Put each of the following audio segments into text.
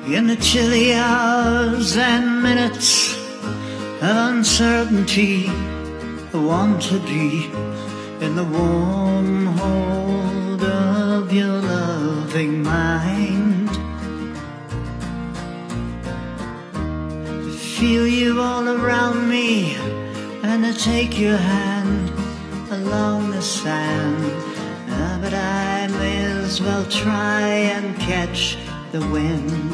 In the chilly hours and minutes of uncertainty, I want to be in the warm hold of your loving mind. To feel you all around me and to take your hand along the sand. But I may as well try and catch the wind.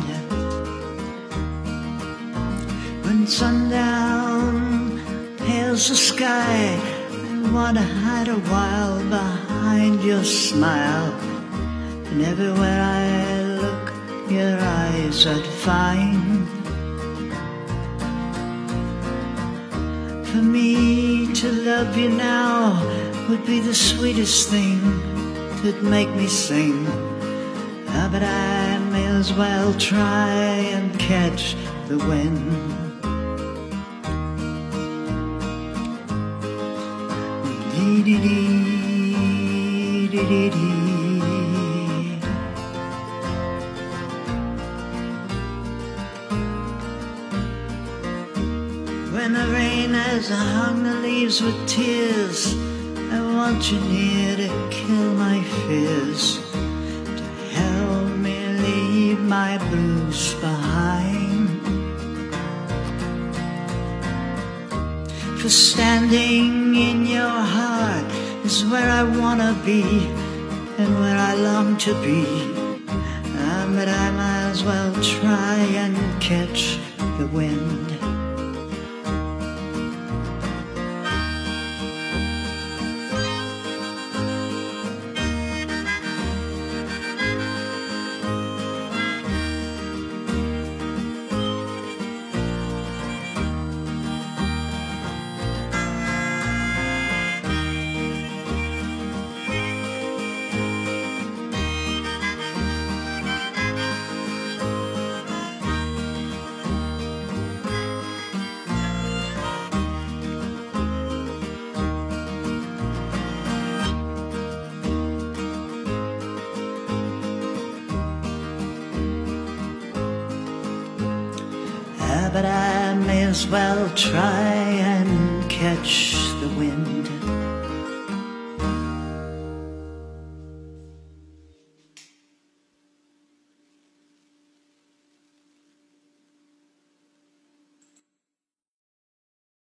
When sundown pales the sky, I want to hide a while behind your smile. And everywhere I look, your eyes I'd find. For me to love you now would be the sweetest thing, that'd make me sing. But I may as well try and catch the wind. When the rain has hung the leaves with tears, I want you near to kill my fears, to help me leave my blues behind. For standing in your heart is where I wanna be and where I long to be. But I might as well try and catch the wind. But I may as well try and catch